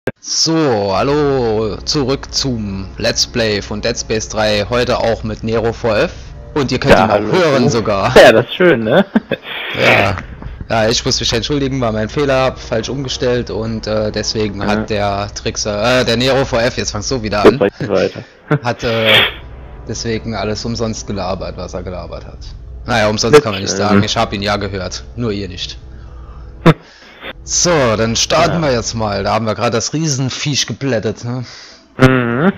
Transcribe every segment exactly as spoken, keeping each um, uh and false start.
So, hallo, zurück zum Let's Play von Dead Space drei, heute auch mit Nero V F und ihr könnt ja, ihn auch hallo. hören sogar. Ja, das ist schön, ne? Ja, ja, ich muss mich entschuldigen, war mein Fehler, hab falsch umgestellt und äh, deswegen ja. hat der Trickser, äh, der Nero V F, jetzt fangst du wieder an, weiter. hat äh, deswegen alles umsonst gelabert, was er gelabert hat. Naja, umsonst das kann man nicht sagen, ich habe ihn ja gehört, nur ihr nicht. So, dann starten ja. wir jetzt mal. Da haben wir gerade das Riesenviech geblättet, ne? Mhm.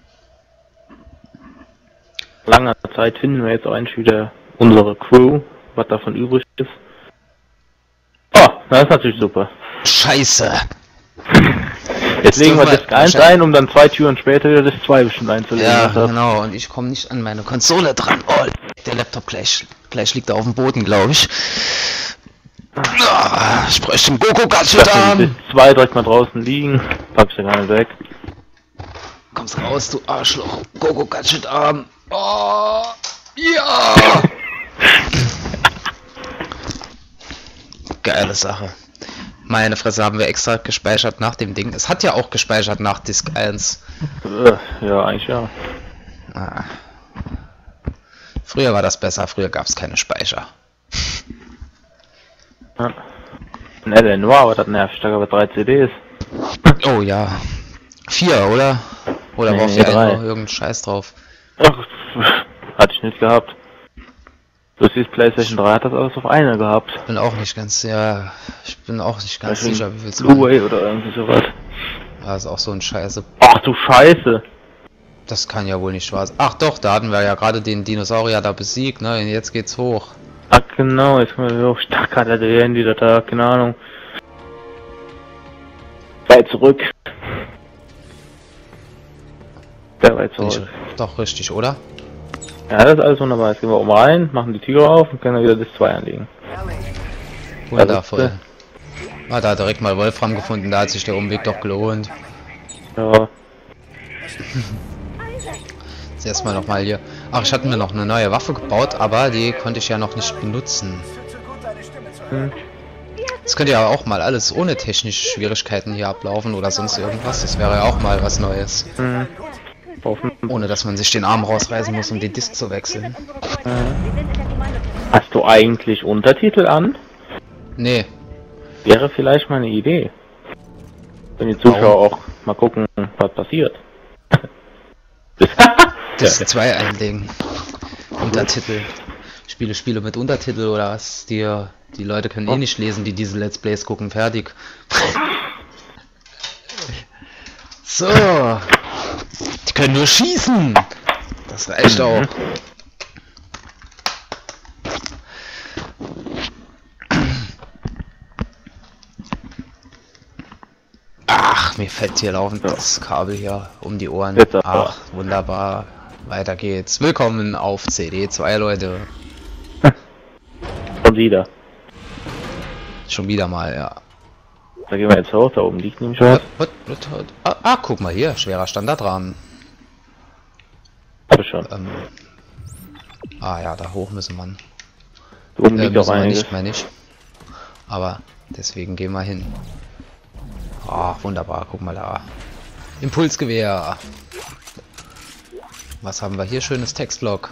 Langer Zeit finden wir jetzt eigentlich wieder unsere Crew, was davon übrig ist. Oh, das ist natürlich super. Scheiße! Jetzt, jetzt legen wir Disk eins ein, um dann zwei Türen später wieder Disk zwei bestimmt einzulegen. Ja, genau, und ich komme nicht an meine Konsole dran. Oh, der Laptop gleich, gleich liegt er auf dem Boden, glaube ich. Ah, ich bräuchte den Goku-Gadget-Arm! Zwei direkt mal draußen liegen, packst du gar nicht weg. Kommst raus, du Arschloch! Goku-Gadget-Arm! Oh! Ja! Geile Sache. Meine Fresse, haben wir extra gespeichert nach dem Ding. Es hat ja auch gespeichert nach Disk eins. Ja, eigentlich ja. Ah. Früher war das besser, früher gab es keine Speicher. Ja. Ne, der nur, aber das nervt. Da gab es drei C Ds. Oh ja. Vier, oder? Oder nee, war auf die drei irgendein Scheiß drauf? Ach, hatte ich nicht gehabt. Du siehst, PlayStation drei hat das alles auf eine gehabt. Ich bin auch nicht ganz, ja, ich bin auch nicht ganz also sicher, wie viel es Blu-ray oder irgendwie sowas. Ja, ist auch so ein Scheiße. Ach du Scheiße! Das kann ja wohl nicht wahr sein. Ach doch, da hatten wir ja gerade den Dinosaurier da besiegt, ne? Und jetzt geht's hoch. Ach genau, jetzt kommen wir hoch. Ich dachte gerade, der Handy da, da, keine Ahnung. Weit zurück. Der weit zurück. Doch richtig, oder? Ja, das ist alles wunderbar. Jetzt gehen wir oben rein, machen die Tür auf und können dann wieder Disk zwei anlegen. Wundervoll. Ah, da hat direkt mal Wolfram gefunden, da hat sich der Umweg doch gelohnt. Ja. Jetzt erstmal noch mal hier. Ach, ich hatte mir noch eine neue Waffe gebaut, aber die konnte ich ja noch nicht benutzen. Hm. Das könnte ja auch mal alles ohne technische Schwierigkeiten hier ablaufen oder sonst irgendwas. Das wäre ja auch mal was Neues. Hm. Ohne dass man sich den Arm rausreißen muss, um den Disk zu wechseln. Hast du eigentlich Untertitel an? Nee. Wäre vielleicht mal eine Idee. Wenn die Zuschauer Warum? auch mal gucken, was passiert. Disk zwei einlegen. Untertitel. Spiele, Spiele mit Untertitel oder was? Die, die Leute können eh nicht lesen, die diese Let's Plays gucken. Fertig. So. Die können nur schießen. Das reicht auch. Ach, mir fällt hier laufend das Kabel hier um die Ohren. Ach, wunderbar. Weiter geht's. Willkommen auf C D zwei, Leute. Schon wieder. Schon wieder mal, ja. Da gehen wir jetzt hoch, da oben liegt nämlich was. Ah, ah, guck mal hier, schwerer Standardrahmen. Hab ich schon. Ähm, ah ja, da hoch müssen wir. Da oben äh, liegt doch einiges. Nicht mehr nicht. Aber deswegen gehen wir hin. Ah, wunderbar, guck mal da. Impulsgewehr. Was haben wir hier? Schönes Textlog.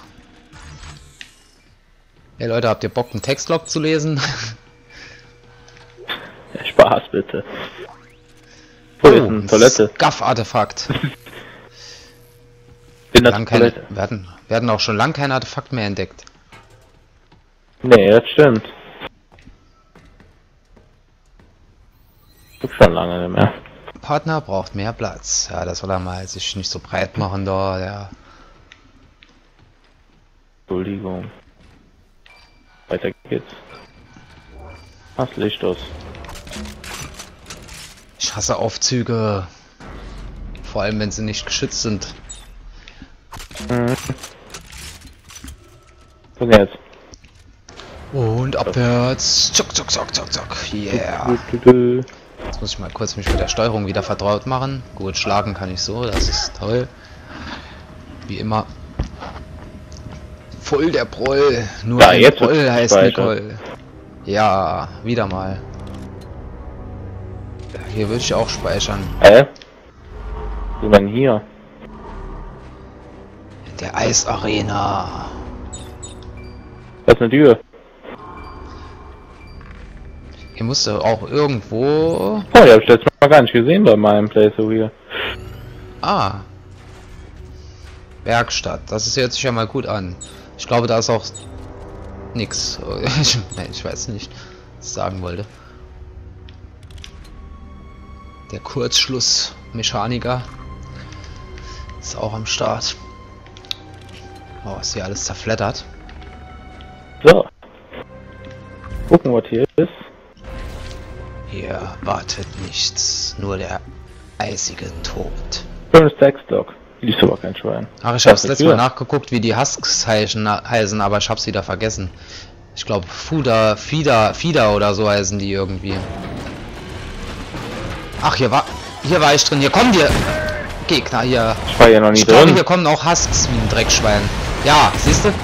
Hey Leute, habt ihr Bock, einen Textlog zu lesen? Spaß bitte. Wo oh, ist eine Toilette? Scuff-Artefakt. In der lang keine, wir, hatten, wir hatten auch schon lange kein Artefakt mehr entdeckt. Nee, das stimmt. Gibt schon lange nicht mehr. Partner braucht mehr Platz. Ja, das soll er mal sich nicht so breit machen da, der. Entschuldigung. Weiter geht's. Was Licht aus. Ich hasse Aufzüge. Vor allem wenn sie nicht geschützt sind. Mhm. Und jetzt? Und abwärts. Zuck, zuck, zuck, zuck, zuck. Yeah. Jetzt muss ich mal kurz mich mit der Steuerung wieder vertraut machen. Gut, schlagen kann ich so, das ist toll. Wie immer. Voll der Proll. Nur ja, ein jetzt Proll heißt Nicole. Ja, wieder mal. Hier würde ich auch speichern. Hä? Wo denn hier? In der Eisarena. Das ist eine Tür. Hier musste auch irgendwo... Oh, die hab ich letztes Mal gar nicht gesehen bei meinem Playthrough hier. Ah. Werkstatt. Das ist jetzt sich ja mal gut an. Ich glaube, da ist auch nix. Ich, nein, ich weiß nicht, was ich sagen wollte. Der Kurzschlussmechaniker ist auch am Start. Oh, ist hier alles zerfleddert. So. Gucken, was hier ist. Hier wartet nichts, nur der eisige Tod. Schönes Textdoc. Liest aber kein Schwein. Ach, ich hab's letztes Mal nachgeguckt, wie die Husks heißen, aber ich hab's wieder vergessen. Ich glaube, Fuda, Fida, Fida oder so heißen die irgendwie. Ach, hier war, hier war ich drin. Hier kommen die Gegner hier. Ich war ja noch nie ich drin. glaube, hier kommen auch Husks wie ein Dreckschwein. Ja, siehst du?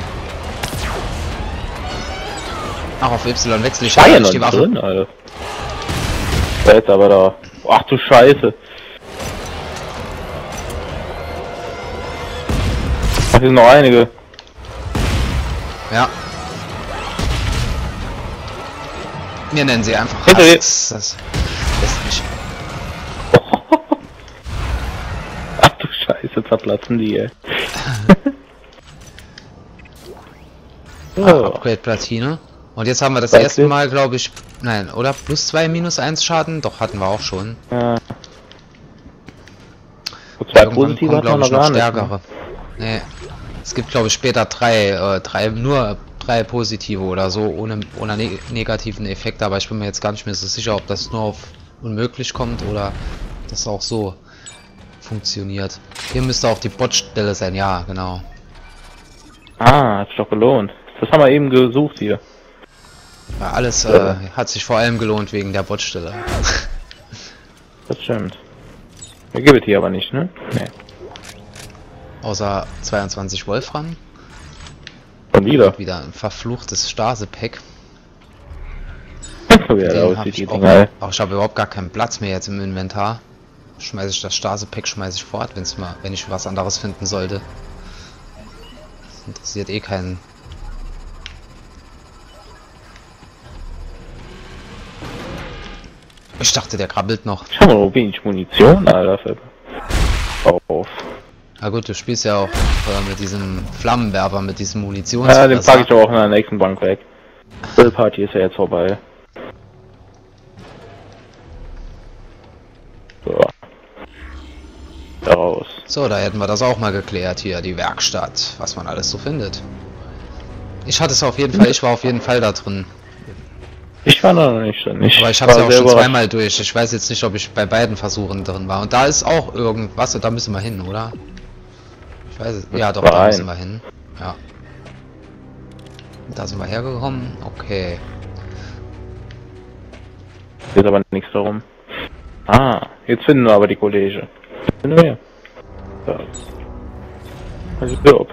Ach, auf Y wechsel ich. Ich war ja noch nie drin, Alter. Da jetzt aber da. Ach du Scheiße. Ach, hier sind noch einige. Ja. Wir nennen sie einfach Hinter dir. Das lässt mich. Ach du Scheiße, zerplatzen die, ey. Oh. Ah, Upgrade Platine. Und jetzt haben wir das erste Mal, glaube ich, nein, oder? Plus zwei, minus eins Schaden? Doch, hatten wir auch schon. Ja. Und zwei positive hat man noch gar nicht. Stärkere. Nee. Es gibt, glaube ich, später drei, äh, drei, nur drei positive oder so, ohne, ohne ne negativen Effekt. Aber ich bin mir jetzt gar nicht mehr so sicher, ob das nur auf unmöglich kommt oder das auch so funktioniert. Hier müsste auch die Botstelle sein, ja, genau. Ah, hat sich doch gelohnt. Das haben wir eben gesucht hier. Ja, alles äh, hat sich vor allem gelohnt wegen der Botstelle. Das stimmt. Mir gibt es hier aber nicht, ne? Nee. Außer zweiundzwanzig Wolfram. Und wieder. Wieder ein verfluchtes Stase-Pack. So, ja, hab ich auch, auch ich habe überhaupt gar keinen Platz mehr jetzt im Inventar. Schmeiße ich das Stase-Pack, schmeiße ich fort, wenn's mal, wenn ich was anderes finden sollte. Das interessiert eh keinen. Ich dachte, der krabbelt noch. Ich habe noch wenig Munition, Alter. Auf. Na gut, du spielst ja auch äh, mit diesem Flammenwerfer, mit diesem Munitions. Ja, den packe ich doch auch in der nächsten Bank weg. Die Party ist ja jetzt vorbei. So. Daraus. So, da hätten wir das auch mal geklärt hier, die Werkstatt, was man alles so findet. Ich hatte es auf jeden Fall, ich war auf jeden Fall da drin. Ich war noch nicht drin. Ich Aber ich habe es ja auch schon zweimal durch. Ich weiß jetzt nicht, ob ich bei beiden Versuchen drin war. Und da ist auch irgendwas, und da müssen wir hin, oder? Ich weiß es. Ja, doch, da müssen wir hin. Ja. Da sind wir hergekommen. Okay. Hier ist aber nichts darum. Ah, jetzt finden wir aber die Kollege. Finden wir. Da. Also stirb.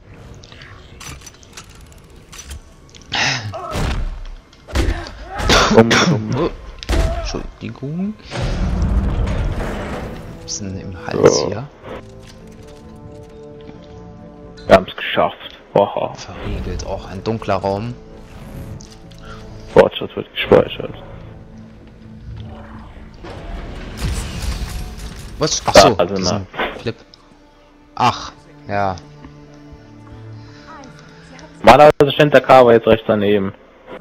Um, um. Oh. Entschuldigung. Bisschen im Hals so. hier. Wir haben es geschafft. Oha. Verriegelt. Auch ein dunkler Raum. Fortschritt wird gespeichert. Was? Ach so, also na. Clip. Ach, ja. Normalerweise stand der Cover jetzt rechts daneben.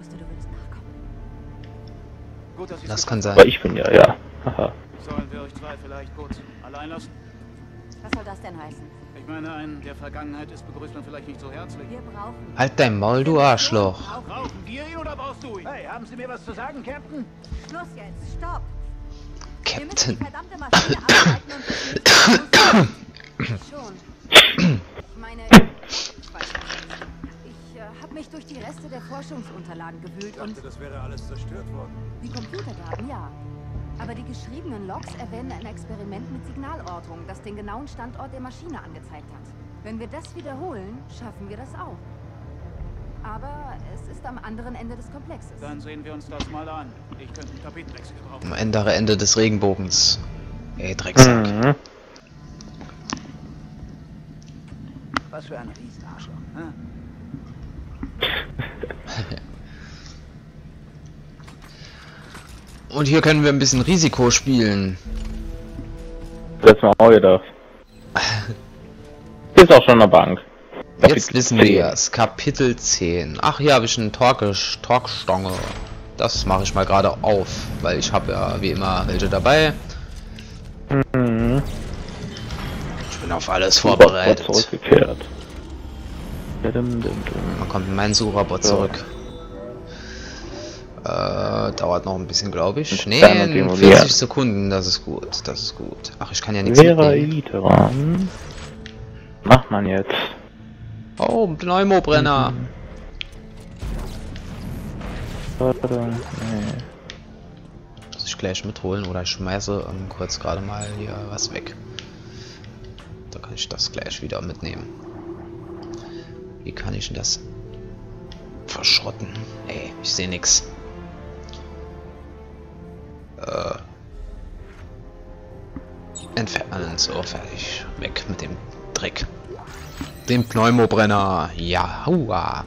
Das kann sein. Aber ich bin ja, ja. Haha. Sollen wir euch zwei vielleicht kurz allein lassen? Was soll das denn heißen? Ich meine, einen der Vergangenheit ist begrüßt man vielleicht nicht so herzlich. Wir brauchen... Halt dein Maul, du Arschloch. Brauchen wir ihn oder brauchst du ihn? Hey, haben Sie mir was zu sagen, Captain? Schluss jetzt, stopp! Wir müssen Captain. die verdammte Maschine arbeiten und... Schon. Ich meine... Ich weiß nicht. Ich äh, habe mich durch die Reste der Forschungsunterlagen gewühlt und... Das wäre alles zerstört worden. Die Computerdaten, ja. Aber die geschriebenen Logs erwähnen ein Experiment mit Signalortung, das den genauen Standort der Maschine angezeigt hat. Wenn wir das wiederholen, schaffen wir das auch. Aber es ist am anderen Ende des Komplexes. Dann sehen wir uns das mal an. Ich könnte einen Tapetenwechsel gebrauchen. Am andere Ende des Regenbogens. Ey, Drecksack. Mhm. Was für ein Riesenarschloch, ne? Und hier können wir ein bisschen Risiko spielen. Das ist mir auch gedacht. Hier ist auch schon eine Bank. Jetzt wissen wir es. Kapitel zehn. Ach, hier habe ich eine Torkisch, Torkstange. Das mache ich mal gerade auf, weil ich habe ja wie immer welche dabei. Mhm. Ich bin auf alles vorbereitet. Zurückgekehrt. Dann kommt mein Sucherbot zurück. Äh, dauert noch ein bisschen, glaube ich. Nee, in vierzig Sekunden, das ist gut, das ist gut. Ach, ich kann ja nichts mitnehmen. Macht man jetzt. Oh, ein Pneumobrenner. Mhm. Nee. Muss ich gleich mitholen oder ich schmeiße ähm, kurz gerade mal hier was weg. Da kann ich das gleich wieder mitnehmen. Wie kann ich denn das verschrotten? Ey, ich sehe nix. Äh, entfernen, so fertig. Weg mit dem Dreck. Den Pneumobrenner. Ja, hua.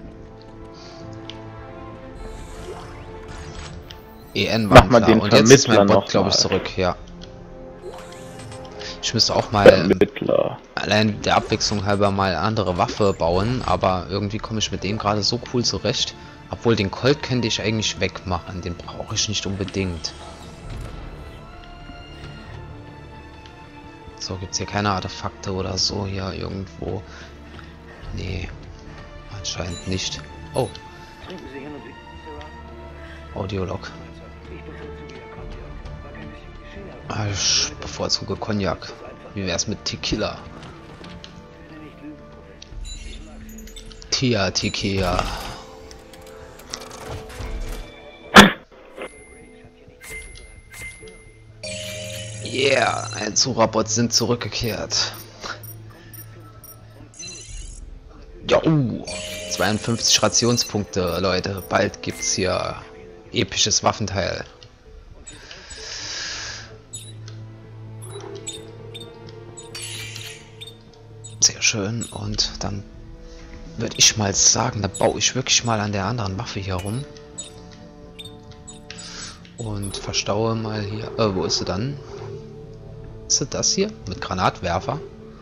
E N war klar. Und jetzt ist mein Bot, glaube ich, zurück. Ja. Ich müsste auch mal Vermittler. allein der Abwechslung halber mal eine andere Waffe bauen, aber irgendwie komme ich mit dem gerade so cool zurecht. Obwohl den Colt könnte ich eigentlich wegmachen, den brauche ich nicht unbedingt. So, gibt es hier keine Artefakte oder so hier irgendwo? Nee, anscheinend nicht. Oh. Audiolog. Ich bevorzuge Cognac. Wie wär's mit Tequila? Tia Tequila. Yeah, ein Sucherbots sind zurückgekehrt. Ja, uh, zweiundfünfzig Rationspunkte, Leute. Bald gibt's hier episches Waffenteil. Sehr schön. Und dann würde ich mal sagen, da baue ich wirklich mal an der anderen Waffe hier rum. Und verstaue mal hier. Äh, wo ist sie dann? Ist das das hier? Mit Granatwerfer?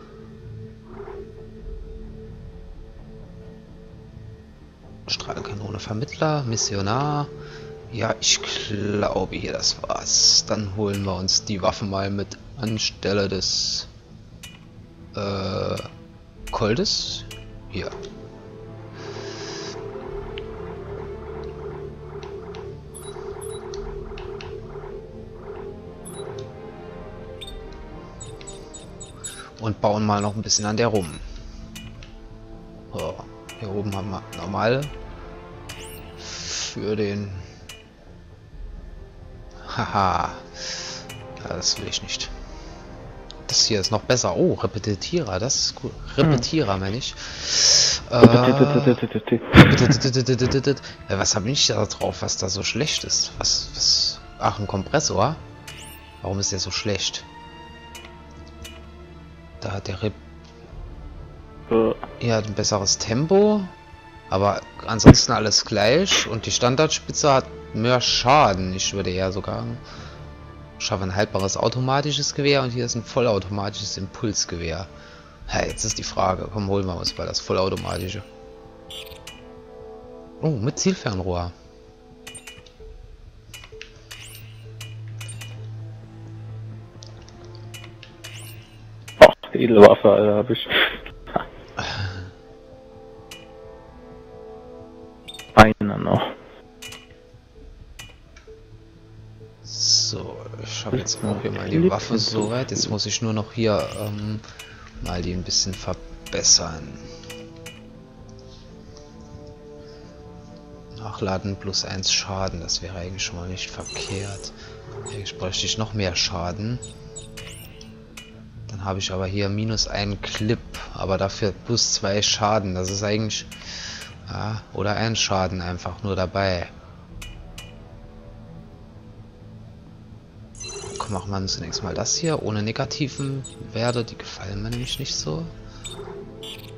Strahlkanone, Vermittler, Missionar. Ja, ich glaube hier, das war's. Dann holen wir uns die Waffe mal mit anstelle des äh, Coltes. Hier. Und bauen mal noch ein bisschen an der rum. So, hier oben haben wir normale für den. Haha, ja, das will ich nicht. Das hier ist noch besser. Oh, Repetitierer, das ist cool. Repetierer, meine ich. Äh, was habe ich da drauf, was da so schlecht ist? Was, was? Ach, ein Kompressor. Warum ist der so schlecht? Da hat der Rep ja ein besseres Tempo, aber ansonsten alles gleich und die Standardspitze hat mehr Schaden. Ich würde eher sogar schaffe ein haltbares automatisches Gewehr und hier ist ein vollautomatisches Impulsgewehr. Ja, jetzt ist die Frage, komm, holen wir uns mal das vollautomatische. Oh, mit Zielfernrohr. Edelwaffe, Alter, hab ich. Einer noch. So, ich habe jetzt auch hier mal die Waffe soweit. Jetzt muss ich nur noch hier ähm, mal die ein bisschen verbessern. Nachladen plus eins Schaden, das wäre eigentlich schon mal nicht verkehrt. Eigentlich bräuchte ich noch mehr Schaden. Dann habe ich aber hier minus einen Clip, aber dafür plus zwei Schaden. Das ist eigentlich Ja, oder einen Schaden einfach nur dabei. Komm, machen wir zunächst mal das hier, ohne negativen Werte, die gefallen mir nämlich nicht so.